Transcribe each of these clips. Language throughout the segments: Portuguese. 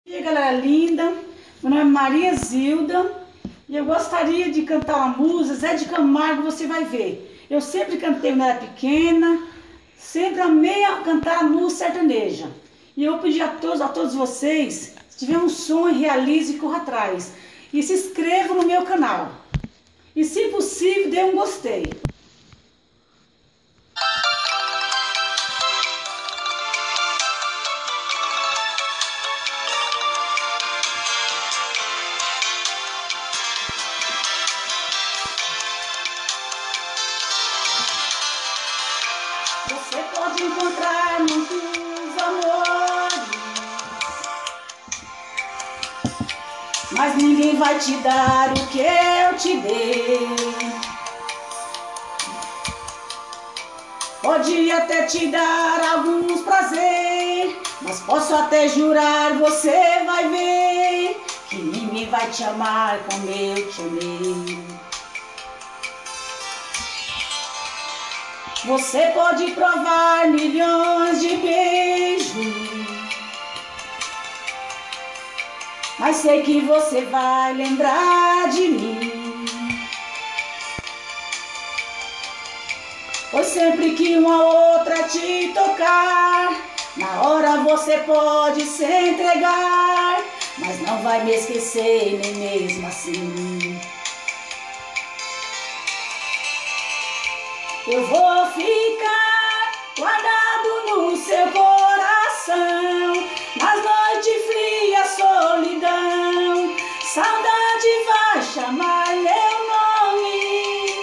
E aí, galera linda, meu nome é Maria Zilda e eu gostaria de cantar uma música, Zé de Camargo, você vai ver. Eu sempre cantei quando era pequena, sempre amei cantar a música sertaneja. E eu pedi a todos vocês, se tiver um sonho, realize e corra atrás. E se inscreva no meu canal. E se possível, dê um gostei. Você pode encontrar muitos amores, mas ninguém vai te dar o que eu te dei. Pode até te dar alguns prazeres, mas posso até jurar, você vai ver que ninguém vai te amar como eu te amei. Você pode provar milhões de beijos, mas sei que você vai lembrar de mim. Pois sempre que uma outra te tocar, na hora você pode se entregar, mas não vai me esquecer nem mesmo assim. Eu vou ficar guardado no seu coração, nas noites frias, solidão, saudade vai chamar meu nome.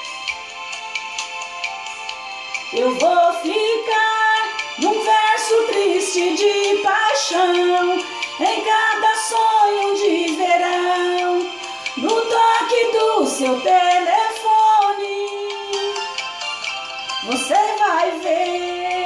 Eu vou ficar num verso triste de paixão, em cada sonho de verão, no toque do seu telefone. Você vai ver.